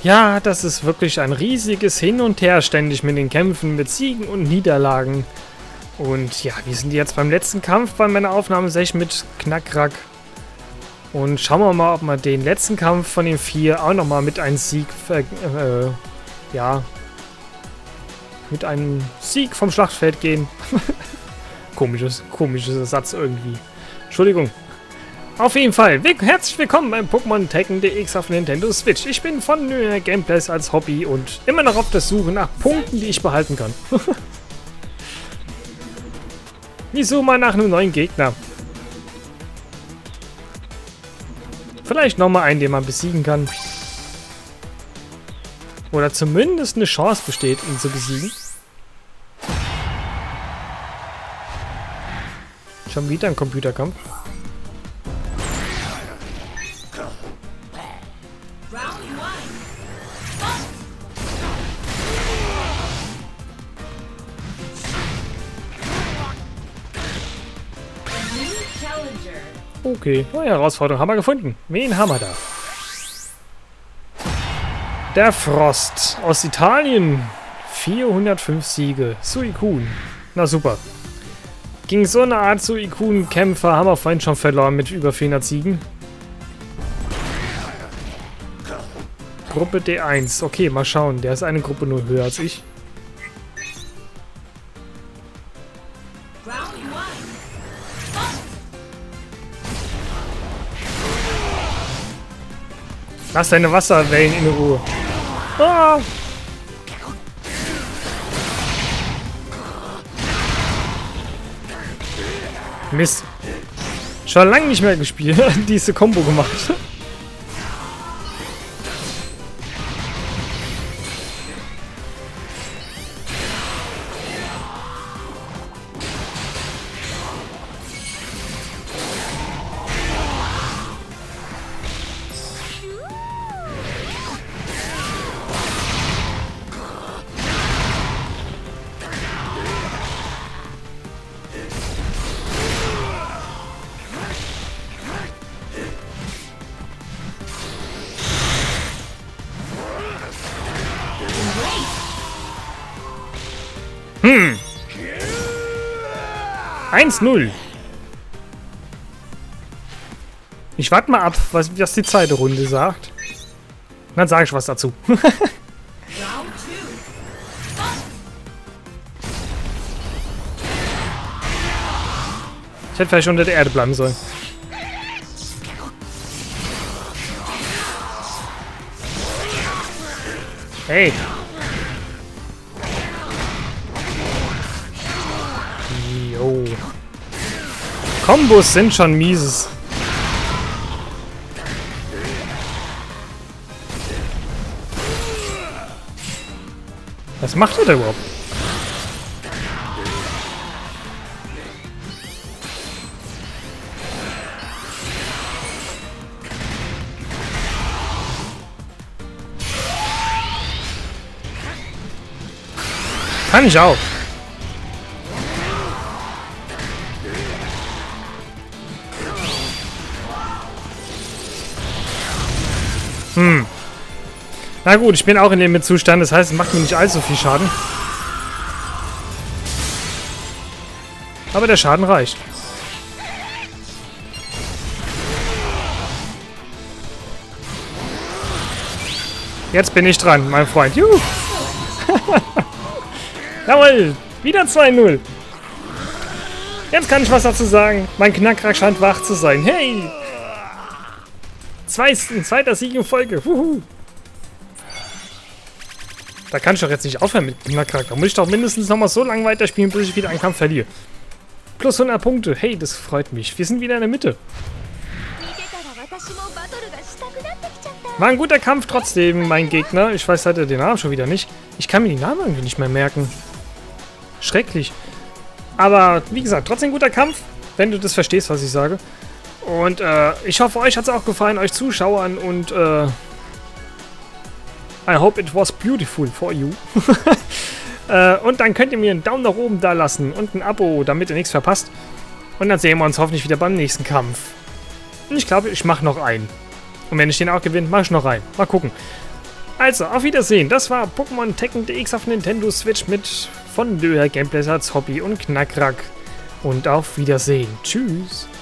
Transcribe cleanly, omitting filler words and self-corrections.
Ja, das ist wirklich ein riesiges Hin und Her ständig mit den Kämpfen, mit Siegen und Niederlagen. Und ja, wir sind jetzt beim letzten Kampf bei meiner Aufnahmesession mit Knackrack. Und schauen wir mal, ob wir den letzten Kampf von den 4 auch nochmal mit einem Sieg, mit einem Sieg vom Schlachtfeld gehen. Komischer Satz irgendwie. Entschuldigung. Auf jeden Fall, herzlich willkommen beim Pokémon Tekken DX auf Nintendo Switch. Ich bin von Gameplays als Hobby und immer noch auf der Suche nach Punkten, die ich behalten kann. Ich suche mal nach einem neuen Gegner. Vielleicht nochmal einen, den man besiegen kann. Oder zumindest eine Chance besteht, ihn zu besiegen. Schon wieder ein Computerkampf. Okay, neue Herausforderung haben wir gefunden. Wen haben wir da? Der Frost aus Italien. 405 Siege. Suicune. Na super. Gegen so eine Art Suicune-Kämpfer haben wir vorhin schon verloren mit über 400 Siegen. Gruppe D1. Okay, mal schauen. Der ist eine Gruppe nur höher als ich. Lass deine Wasserwellen in Ruhe. Ah! Mist. Schon lange nicht mehr gespielt. Diese Combo gemacht. Hm. 1-0. Ich warte mal ab, was die zweite Runde sagt. Dann sage ich was dazu. Ich hätte vielleicht unter der Erde bleiben sollen. Hey. Jo. Kombos sind schon mieses. Was macht er da überhaupt? Kann ich auch. Na gut, ich bin auch in dem Zustand, das heißt, es macht mir nicht allzu viel Schaden. Aber der Schaden reicht. Jetzt bin ich dran, mein Freund. Juhu! Jawohl, wieder 2-0. Jetzt kann ich was dazu sagen. Mein Knackrack scheint wach zu sein. Hey! Zweiter Sieg in Folge. Wuhu! Da kann ich doch jetzt nicht aufhören mit Knackrack. Da muss ich doch mindestens noch mal so lange weiterspielen, bis ich wieder einen Kampf verliere. Plus 100 Punkte. Hey, das freut mich. Wir sind wieder in der Mitte. War ein guter Kampf trotzdem, mein Gegner. Ich weiß leider den Namen schon wieder nicht. Ich kann mir die Namen irgendwie nicht mehr merken. Schrecklich. Aber, wie gesagt, trotzdem guter Kampf, wenn du das verstehst, was ich sage. Und, ich hoffe, euch hat es auch gefallen, euch Zuschauern. Und, I hope it was beautiful for you. Und dann könnt ihr mir einen Daumen nach oben da lassen und ein Abo, damit ihr nichts verpasst. Und dann sehen wir uns hoffentlich wieder beim nächsten Kampf. Und ich glaube, ich mache noch einen. Und wenn ich den auch gewinne, mache ich noch einen. Mal gucken. Also, auf Wiedersehen. Das war Pokémon Tekken DX auf Nintendo Switch mit von Löher Gameplays als Hobby und Knackrack. Und auf Wiedersehen. Tschüss.